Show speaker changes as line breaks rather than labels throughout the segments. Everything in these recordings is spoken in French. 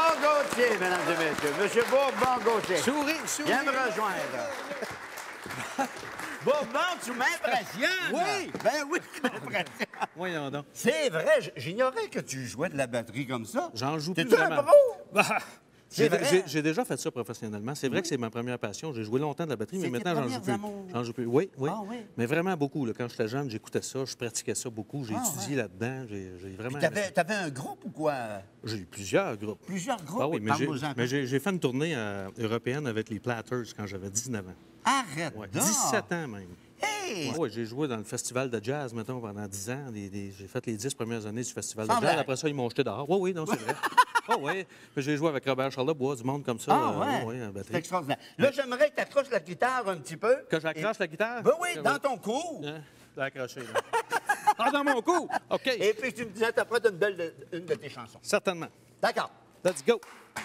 Bourbon-Gauthier, mesdames et messieurs. Monsieur Bourbon-Gauthier.
Souris.
Viens me rejoindre. Bourbon, tu m'impressionnes.
Oui.
Ben oui, tu m'impressionnes.
Voyons donc.
C'est vrai, j'ignorais que tu jouais de la batterie comme ça.
J'en joue plus
T'es-tu un
vraiment.
pro?
Bah,
C'est vrai?
J'ai déjà fait ça professionnellement. C'est vrai que c'est ma première passion. J'ai joué longtemps de la batterie, mais
C'est tes
maintenant, j'en joue
premières
plus.
amours.
J'en joue plus. Oui.
Ah oui?
Mais vraiment beaucoup. Là. Quand j'étais jeune, j'écoutais ça, je pratiquais ça beaucoup. J'ai
Ah
étudié là-dedans. J'ai vraiment...
T'avais un groupe ou quoi?
J'ai eu plusieurs groupes.
Plusieurs groupes?
Ah oui, mais
Parle-nous-en.
j'ai fait une tournée européenne avec les Platters quand j'avais 19 ans.
Arrête
Ouais,
donc!
17 ans même.
Hey!
Oui, j'ai joué dans le festival de jazz, mettons, pendant 10 ans. J'ai fait les 10 premières années du festival
Sans
de jazz.
blague.
Après ça, ils m'ont jeté dehors. Oui, non, c'est vrai. Oui. J'ai joué avec Robert Charlebois, du monde comme ça.
Ah ouais?
Oui, en
C'est
batterie.
extraordinaire. Là, j'aimerais que tu accroches la guitare un petit peu.
Que j'accroche la guitare?
Ben oui, dans ton cou.
Hein? Je l'ai accroché, là. Ah, dans mon cou! OK.
Et puis, tu me disais, t'as prêt une de tes chansons.
Certainement.
D'accord.
Let's go.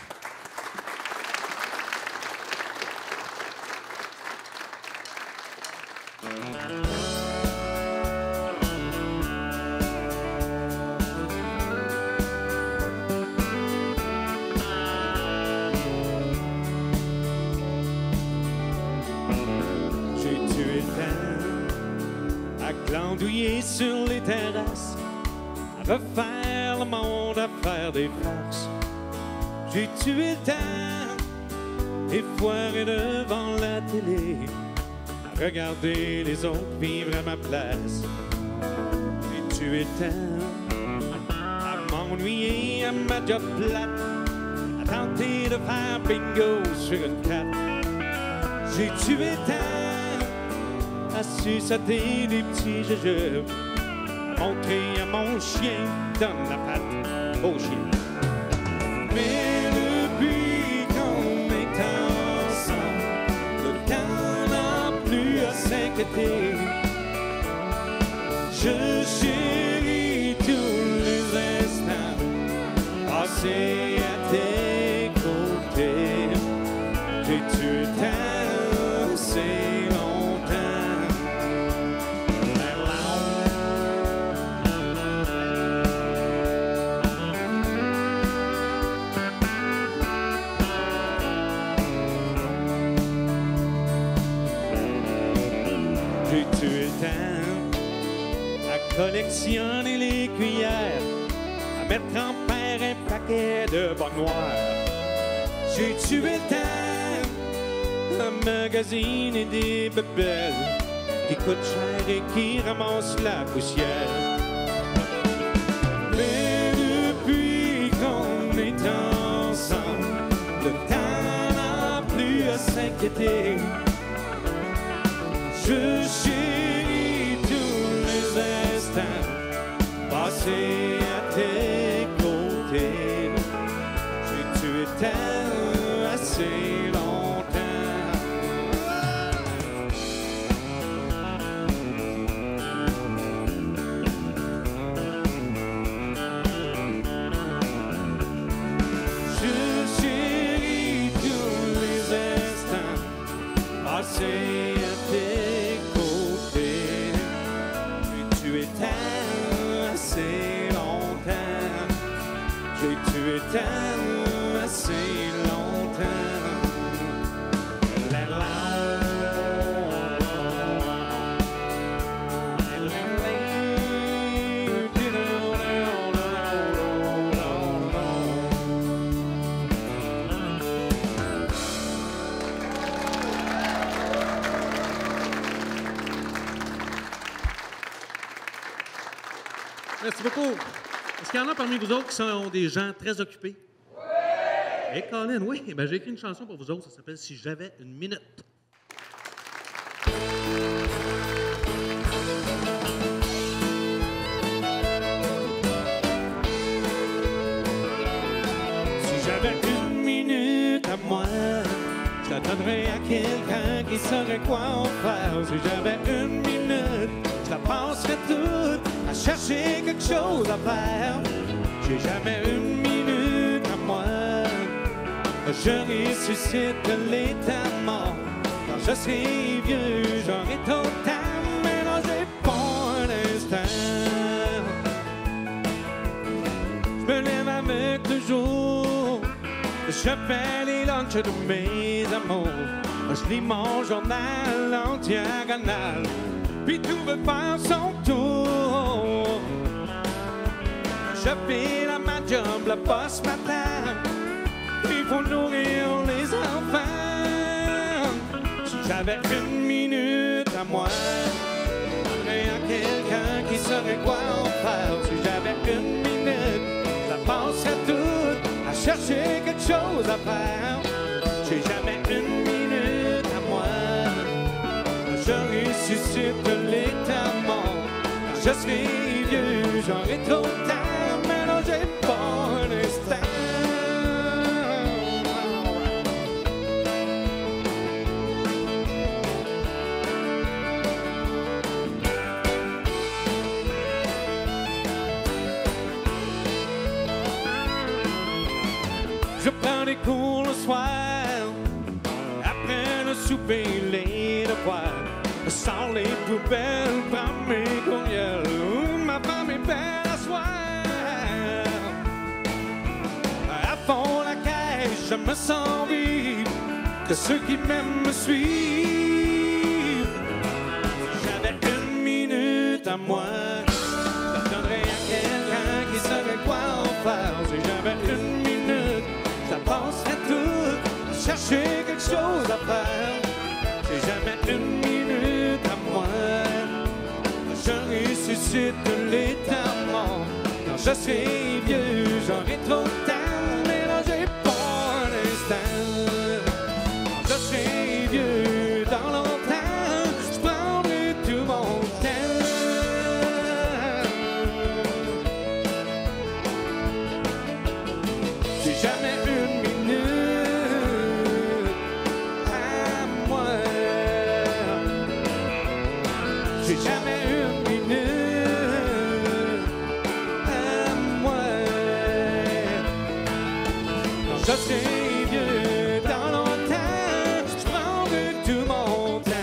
J'ai tué le temps à glandouiller sur les terrasses, à refaire le monde, à faire des farces. J'ai tué le temps et foiré devant la télé, à regarder les autres vivre à ma place. J'ai tué le temps à m'ennuyer à ma job plate, à tenter de faire bingo sur une carte. J'ai tué le temps à sucer des petits jeux, à montrer à mon chien, donne la patte au chien. Mais depuis qu'on est ensemble, le temps n'a plus à s'inquiéter. Je chéris tous les instants passés à tes côtés. J'ai tué le temps assez longtemps. J'ai tué le temps à collectionner les cuillères, à mettre en paire un paquet de bonnes noires. J'ai tué le temps à magasiner des bebelles qui coûtent cher et qui ramassent la poussière. Mais depuis qu'on est ensemble, le temps n'a plus à s'inquiéter. Je chéris tous les instants passés à tes côtés. J'ai tué le temps assez longtemps. Je chéris tous les instants passés à tes côtés. J'ai tué le temps assez longtemps. J'ai tué le temps assez longtemps. La la.
Merci beaucoup. Est-ce qu'il y en a parmi vous autres qui sont des gens très occupés? Oui! Hey, Colin, oui. Ben, j'ai écrit une chanson pour vous autres. Ça s'appelle « Si j'avais une minute ».
Si j'avais une minute à moi, je la donnerais à quelqu'un qui saurait quoi en faire. Si j'avais une minute, je la passerais toute à chercher quelque chose à faire. J'ai jamais une minute à moi. Je ressuscite de l'état mort. Quand je serai vieux, j'aurai tout le temps, mais non, j'ai pas un instant. Je me lève avec le jour, Je fais les lunchs de mes amours. Je lis mon journal en diagonale. Puis tout veut faire son tour. Je file à ma job le poste matin. Il faut nourrir les enfants. Si j'avais une minute à moi, il y a quelqu'un qui saurait quoi en faire. Si j'avais une minute, je la passerais toute à chercher quelque chose à faire. J'ai jamais une minute à moi. Je ressuscite l'état mort. Quand je serai vieux, j'aurai trop de temps, mais non, j'ai pas un instant. Je prends des cours le soir, après le souper, les devoirs. Je sors les poubelles, prends mes courriels. Ma femme est belle à soir. À fond la caisse, je me sens vivre, que ceux qui m'aiment me suivent. Si j'avais une minute à moi, je donnerais à quelqu'un qui saurait quoi en faire. Si j'avais une minute, je la passerais toute à chercher quelque chose à faire. J'ai jamais une minute à moi. Je ressuscite l'état mort. Quand je serai vieux, j'aurai trop de temps, mais là j'ai pas un instant. Quand je serai vieux dans longtemps, je prendrai tout mon temps. J'ai jamais une minute à moi. J'ai jamais une minute à moi. Quand je serai vieux dans longtemps, je prendrai tout mon temps.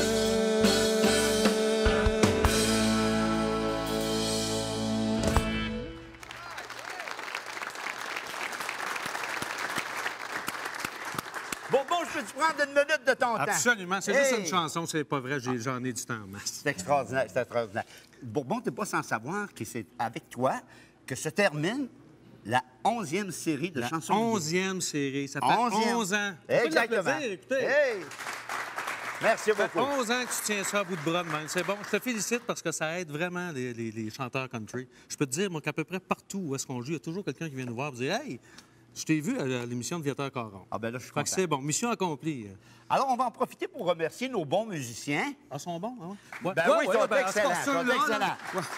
Bon, je peux te prendre une minute de ton temps?
Absolument. C'est
Hey!
juste une chanson, c'est pas vrai. J'en ai du temps en masse.
C'est extraordinaire, c'est extraordinaire. Bourbon, t'es pas sans savoir que c'est avec toi que se termine la 11e série de
La
chansons.
11e série. Ça fait
11e.
11 ans.
Exactement.
Ça fait plaisir, écoutez.
Hey! Merci
Ça fait
beaucoup.
11 ans que tu tiens ça à bout de bras de même. C'est bon. Je te félicite parce que ça aide vraiment les chanteurs country. Je peux te dire, moi, qu'à peu près partout où est-ce qu'on joue, il y a toujours quelqu'un qui vient nous voir et dire « Hey, je t'ai vu à l'émission de Viateur Caron. »
Ah ben là, je suis
Fait que
content.
c'est bon. Mission accomplie.
Alors, on va en profiter pour remercier nos bons musiciens.
Ah, ils sont bons, hein? Ouais.
Ben
Ouais,
oui, ils sont
ben,
excellents,
c'est pour
ils sont
ceux-là,
excellents.
là.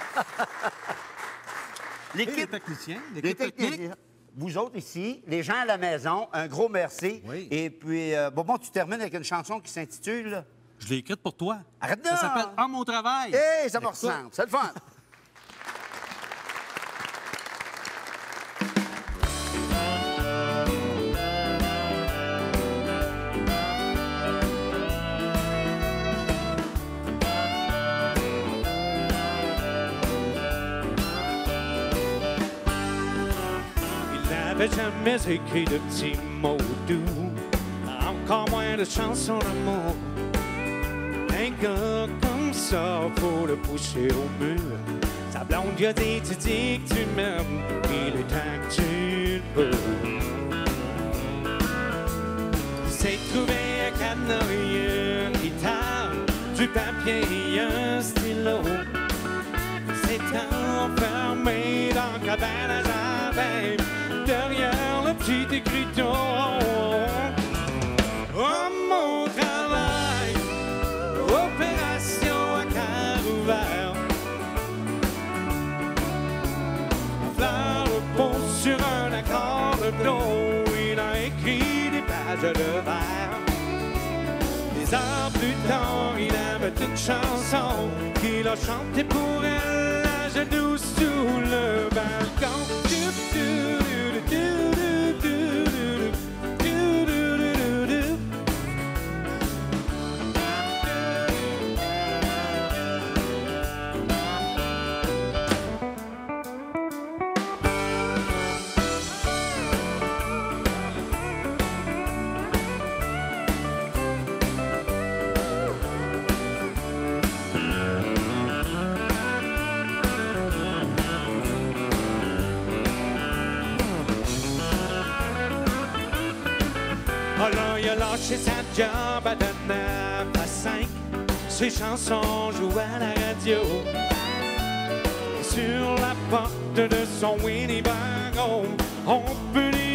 Et les
L'équipe,
techniciens,
les
l'équipe technique.
techniciens, vous autres ici, les gens à la maison, un gros merci.
Oui.
Et puis, Bourbon, tu termines avec une chanson qui s'intitule...
Je l'ai écrite pour toi.
Arrête
Ça
donc!
s'appelle « En mon travail ».
Hey, ça me
Écoute.
ressemble, c'est le fun.
Il n'avait jamais écrit de petits mots doux, encore moins de chansons d'amour. Un gars comme ça, faut le pousser au mur. Sa blonde lui a dit, tu dis que tu m'aimes, il est temps que tu le peux. C'est trouver un cadenas et une guitare, du papier et un stylo. C'est enfermé dans la cabane à jardin, derrière le petit écriteau. Oh, mon travail, opération à cœur ouvert. Fleur le pot sur un accord de blond, il a écrit des pages de verre. Des heures plus tard, il avait une chanson qu'il a chantée pour elle, à genoux sous le balcon. Oh là, il a lâché sa job à de 9 à 5. Ses chansons jouent à la radio. Et sur la porte de son Winnebago, on peut lire